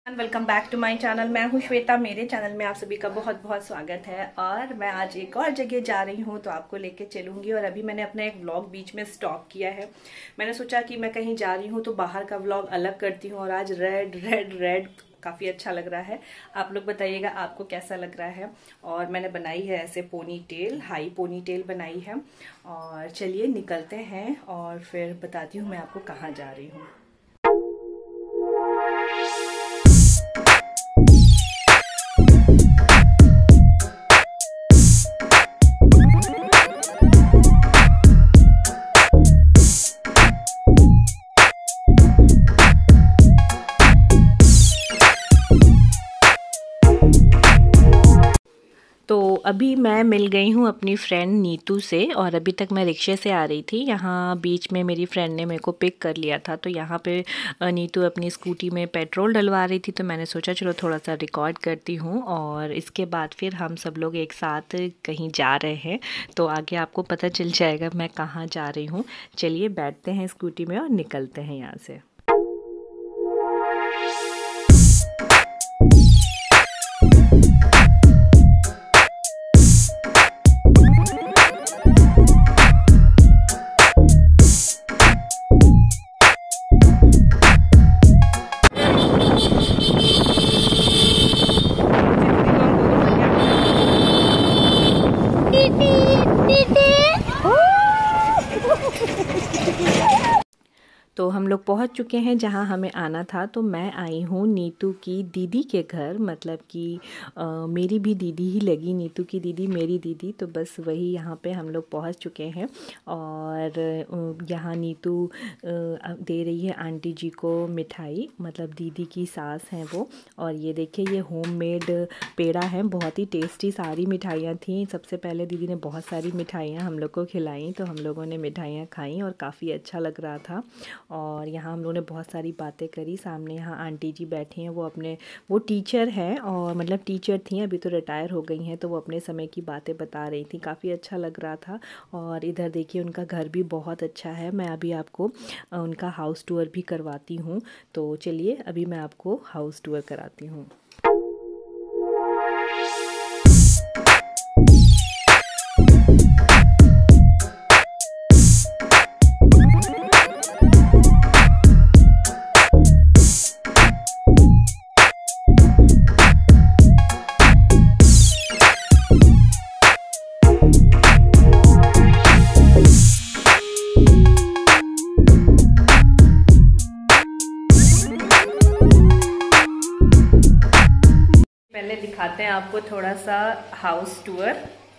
Welcome back to my channel. मैं हूं श्वेता। मेरे चैनल में आप सभी का बहुत बहुत स्वागत है। और मैं आज एक और जगह जा रही हूं तो आपको लेके चलूंगी। और अभी मैंने अपना एक व्लॉग बीच में स्टॉप किया है। मैंने सोचा कि मैं कहीं जा रही हूं तो बाहर का व्लॉग अलग करती हूं। और आज रेड रेड रेड काफ़ी अच्छा लग रहा है। आप लोग बताइएगा आपको कैसा लग रहा है। और मैंने बनाई है ऐसे ponytail, high ponytail बनाई है। और चलिए निकलते हैं और फिर बताती हूँ मैं आपको कहाँ जा रही हूँ। तो अभी मैं मिल गई हूँ अपनी फ्रेंड नीतू से। और अभी तक मैं रिक्शे से आ रही थी। यहाँ बीच में मेरी फ्रेंड ने मेरे को पिक कर लिया था। तो यहाँ पे नीतू अपनी स्कूटी में पेट्रोल डलवा रही थी। तो मैंने सोचा चलो थोड़ा सा रिकॉर्ड करती हूँ। और इसके बाद फिर हम सब लोग एक साथ कहीं जा रहे हैं। तो आगे आपको पता चल जाएगा मैं कहाँ जा रही हूँ। चलिए बैठते हैं स्कूटी में और निकलते हैं यहाँ से। तो हम लोग पहुंच चुके हैं जहां हमें आना था। तो मैं आई हूं नीतू की दीदी के घर। मतलब कि मेरी भी दीदी ही लगी, नीतू की दीदी मेरी दीदी। तो बस वही यहाँ पे हम लोग पहुंच चुके हैं। और यहाँ नीतू दे रही है आंटी जी को मिठाई। मतलब दीदी की सास हैं वो। और ये देखिए ये होममेड पेड़ा है, बहुत ही टेस्टी सारी मिठाइयाँ थी। सबसे पहले दीदी ने बहुत सारी मिठाइयाँ हम लोग को खिलाई। तो हम लोगों ने मिठाइयाँ खाई और काफ़ी अच्छा लग रहा था। और यहाँ हम लोगों ने बहुत सारी बातें करी। सामने यहाँ आंटी जी बैठी हैं, वो टीचर हैं। और मतलब टीचर थी, अभी तो रिटायर हो गई हैं। तो वो अपने समय की बातें बता रही थी, काफ़ी अच्छा लग रहा था। और इधर देखिए उनका घर भी बहुत अच्छा है। मैं अभी आपको उनका हाउस टूर भी करवाती हूँ। तो चलिए अभी मैं आपको हाउस टूर कराती हूँ। पहले दिखाते हैं आपको थोड़ा सा हाउस टूर।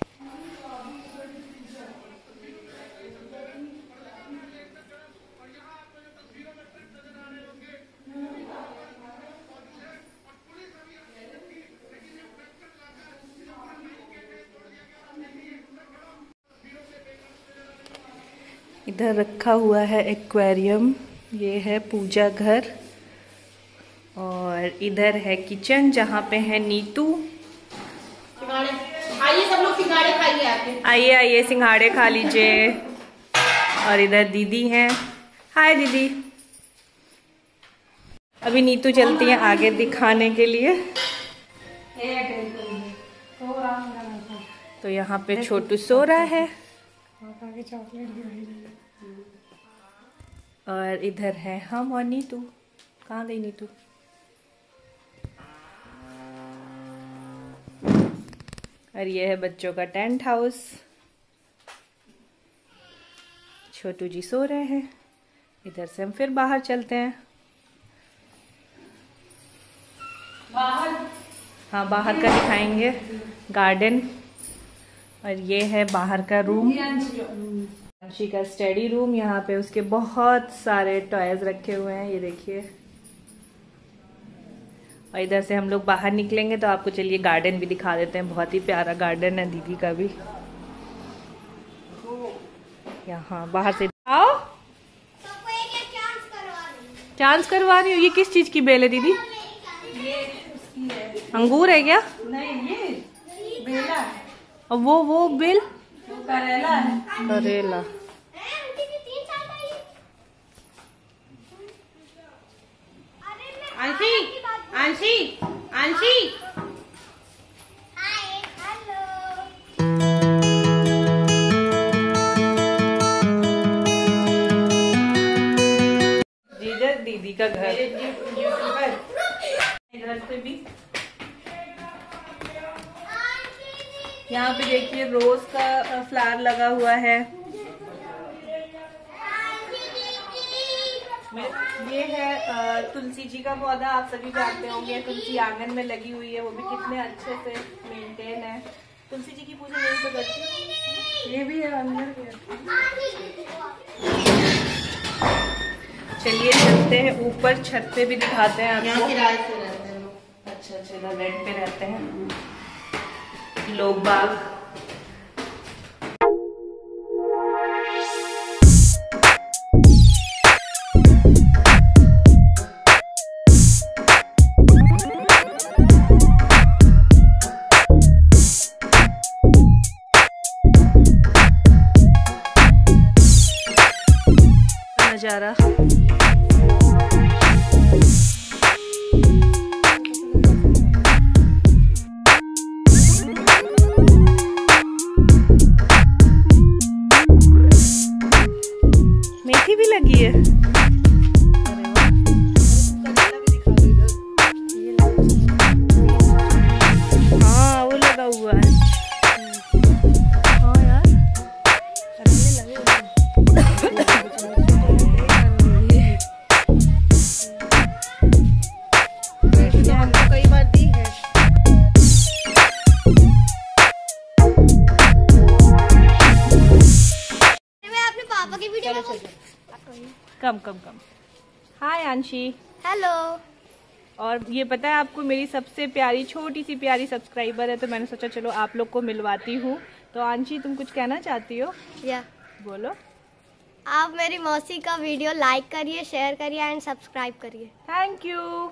इधर रखा हुआ है एक्वेरियम। ये है पूजा घर। और इधर है किचन जहाँ पे है नीतू। आइए सब लोग सिंघाड़े खाइए आके। आइए आइए सिंघाड़े खा लीजिए। और इधर दीदी हैं। हाय दीदी। अभी नीतू चलती है आगे दिखाने के लिए। तो यहाँ पे छोटू सो रहा है। और इधर है हम और नीतू। कहाँ गई नीतू? और ये है बच्चों का टेंट हाउस। छोटू जी सो रहे हैं। इधर से हम फिर बाहर चलते हैं। बाहर? हाँ बाहर का दिखाएंगे, गार्डन। और ये है बाहर का रूम, अंशी का स्टडी रूम। यहाँ पे उसके बहुत सारे टॉयज रखे हुए हैं, ये देखिए। और इधर से हम लोग बाहर निकलेंगे तो आपको चलिए गार्डन भी दिखा देते हैं। बहुत ही प्यारा गार्डन है दीदी का भी। यहाँ बाहर से आओ। चांस करवा रही हूँ। ये किस चीज की बेल है दीदी? ये उसकी है। अंगूर है क्या? नहीं ये बेला है। और वो बेल? वो करेला है। करेला। आंशी आंशी आंशी जीजा दीदी का घर इधर से भी। यहाँ पे देखिए रोज का फ्लावर लगा हुआ है। ये है तुलसी जी का पौधा, आप सभी जानते होंगे। तुलसी आंगन में लगी हुई है, वो भी कितने अच्छे से मेंटेन है। तुलसी जी की पूजा यही तो करती है। ये भी है अंदर भी। चलिए चलते हैं ऊपर, छत पे भी दिखाते हैं आपको। किराए से रहते हैं लोग। अच्छा अच्छा, इधर रेंट पे रहते हैं लोग बाग। नजारा मेथी भी लगी है। हाँ वो लगा हुआ है। हाँ यार हमको कई बार दी है। मैं अपने पापा की वीडियो में कम कम कम। हाय अंशी। हेलो। और ये पता है आपको, मेरी सबसे प्यारी छोटी सी प्यारी सब्सक्राइबर है, तो मैंने सोचा चलो आप लोग को मिलवाती हूँ। तो अंशी तुम कुछ कहना चाहती हो? या बोलो। आप मेरी मौसी का वीडियो लाइक करिए, शेयर करिए एंड सब्सक्राइब करिए। Thank you.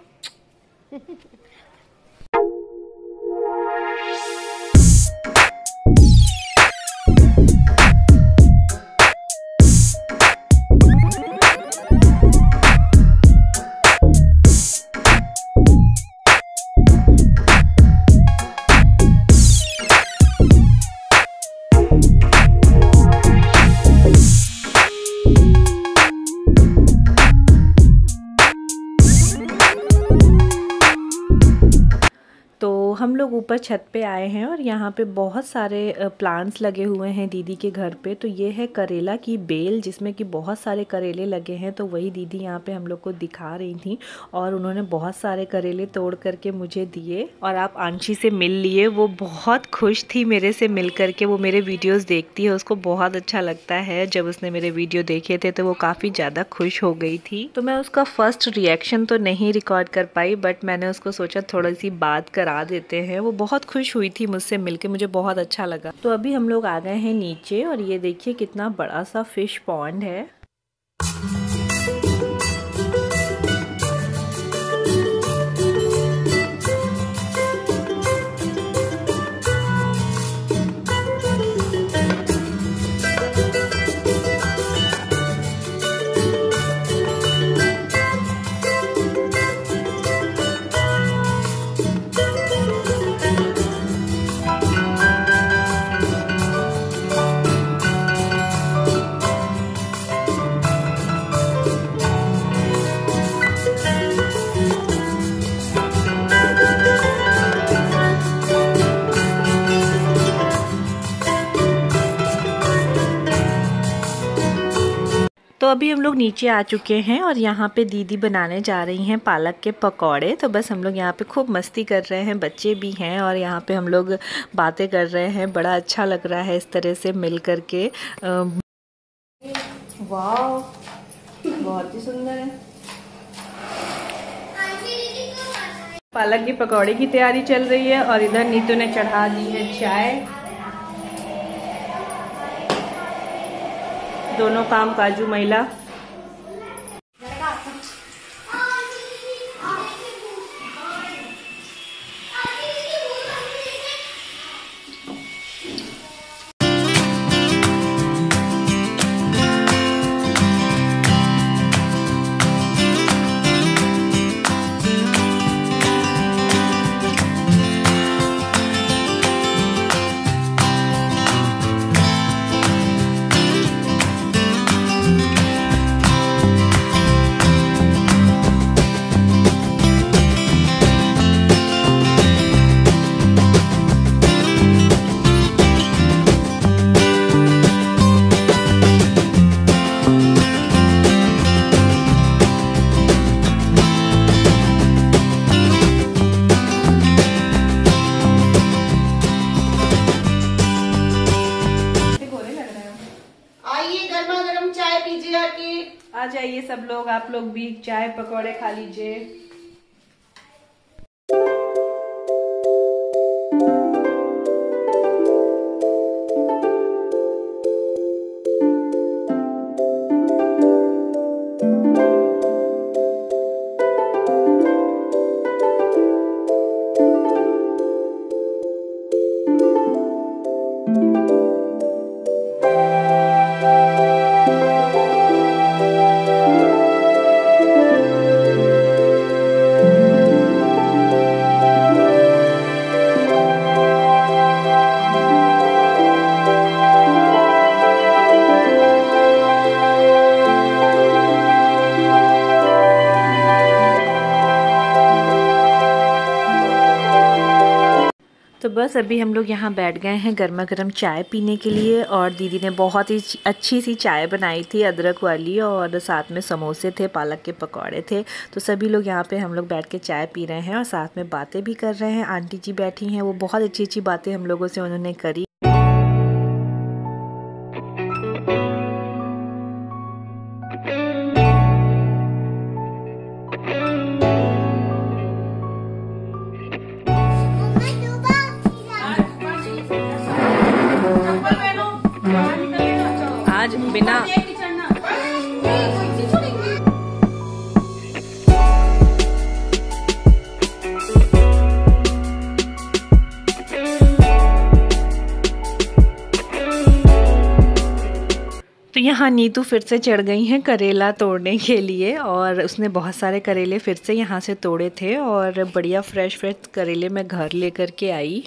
तो हम लोग ऊपर छत पे आए हैं और यहाँ पे बहुत सारे प्लांट्स लगे हुए हैं दीदी के घर पे। तो ये है करेला की बेल, जिसमें कि बहुत सारे करेले लगे हैं। तो वही दीदी यहाँ पे हम लोग को दिखा रही थी और उन्होंने बहुत सारे करेले तोड़ करके मुझे दिए और आप अंशी से मिल लिए। वो बहुत खुश थी मेरे से मिल करके। वो मेरे वीडियोज़ देखती है, उसको बहुत अच्छा लगता है। जब उसने मेरे वीडियो देखे थे तो वो काफ़ी ज़्यादा खुश हो गई थी। तो मैं उसका फर्स्ट रिएक्शन तो नहीं रिकॉर्ड कर पाई, बट मैंने उसको सोचा थोड़ी सी बात करा देते हैं। वो बहुत खुश हुई थी मुझसे मिलके, मुझे बहुत अच्छा लगा। तो अभी हम लोग आ गए हैं नीचे और ये देखिए कितना बड़ा सा फिश पॉन्ड है। तो अभी हम लोग नीचे आ चुके हैं और यहाँ पे दीदी बनाने जा रही हैं पालक के पकौड़े। तो बस हम लोग यहाँ पे खूब मस्ती कर रहे हैं, बच्चे भी हैं और यहाँ पे हम लोग बातें कर रहे हैं। बड़ा अच्छा लग रहा है इस तरह से मिल कर के। वाह, बहुत ही सुंदर है। पालक के पकौड़े की तैयारी चल रही है और इधर नीतू ने चढ़ा दी है चाय। दोनों काम काजू महिला। सब लोग, आप लोग भी चाय पकौड़े खा लीजिए। तो बस अभी हम लोग यहाँ बैठ गए हैं गर्मा गर्म चाय पीने के लिए, और दीदी ने बहुत ही अच्छी सी चाय बनाई थी अदरक वाली, और साथ में समोसे थे, पालक के पकौड़े थे। तो सभी लोग यहाँ पे हम लोग बैठ के चाय पी रहे हैं और साथ में बातें भी कर रहे हैं। आंटी जी बैठी हैं, वो बहुत अच्छी अच्छी बातें हम लोगों से उन्होंने करी। आज बिना तो यहाँ नीतू फिर से चढ़ गई हैं करेला तोड़ने के लिए, और उसने बहुत सारे करेले फिर से यहाँ से तोड़े थे, और बढ़िया फ्रेश फ्रेश करेले मैं घर लेकर के आई।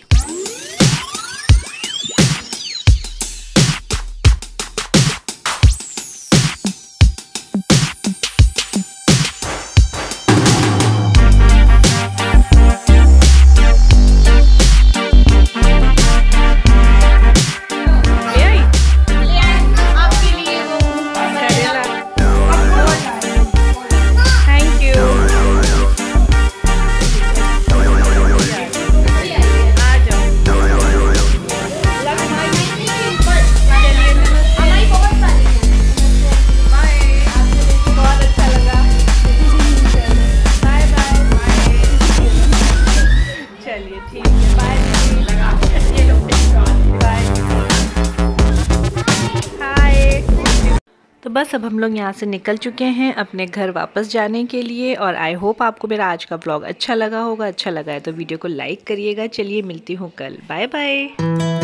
तो बस अब हम लोग यहाँ से निकल चुके हैं अपने घर वापस जाने के लिए, और आई होप आपको मेरा आज का ब्लॉग अच्छा लगा होगा। अच्छा लगा है तो वीडियो को लाइक करिएगा। चलिए मिलती हूँ कल, बाय बाय।